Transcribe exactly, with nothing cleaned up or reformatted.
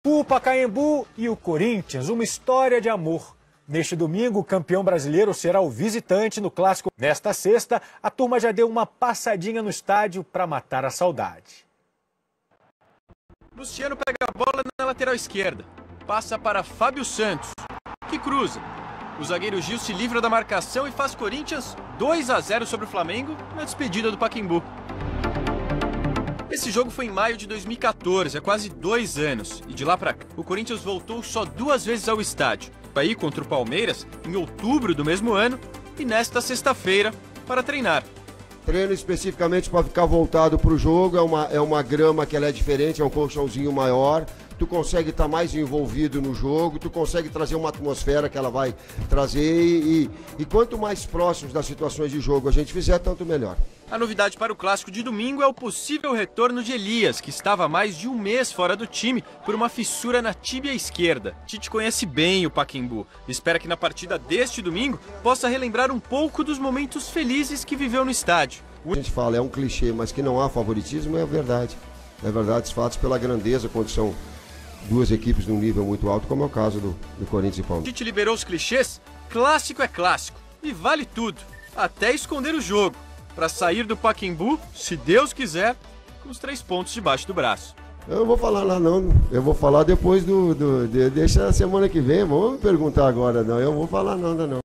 O Pacaembu e o Corinthians, uma história de amor. Neste domingo, o campeão brasileiro será o visitante no clássico. Nesta sexta, a turma já deu uma passadinha no estádio para matar a saudade. Luciano pega a bola na lateral esquerda. Passa para Fábio Santos, que cruza. O zagueiro Gil se livra da marcação e faz Corinthians dois a zero sobre o Flamengo na despedida do Pacaembu. Esse jogo foi em maio de dois mil e quatorze, há quase dois anos. E de lá pra cá, o Corinthians voltou só duas vezes ao estádio. Aí contra o Palmeiras, em outubro do mesmo ano, e nesta sexta-feira, para treinar. Treino especificamente para ficar voltado para o jogo, é uma, é uma grama que ela é diferente, é um colchãozinho maior. Tu consegue estar mais envolvido no jogo, tu consegue trazer uma atmosfera que ela vai trazer e, e quanto mais próximos das situações de jogo a gente fizer, tanto melhor. A novidade para o clássico de domingo é o possível retorno de Elias, que estava há mais de um mês fora do time por uma fissura na tíbia esquerda. Tite conhece bem o Pacaembu e espera que na partida deste domingo possa relembrar um pouco dos momentos felizes que viveu no estádio. A gente fala, é um clichê, mas que não há favoritismo, é verdade. É verdade, os fatos pela grandeza, quando são duas equipes num nível muito alto, como é o caso do, do Corinthians e Palmeiras. Tite liberou os clichês, clássico é clássico e vale tudo, até esconder o jogo, para sair do Pacaembu, se Deus quiser, com os três pontos debaixo do braço. Eu não vou falar lá não, eu vou falar depois do... do de, deixa a semana que vem, vamos perguntar agora não, eu vou falar nada não.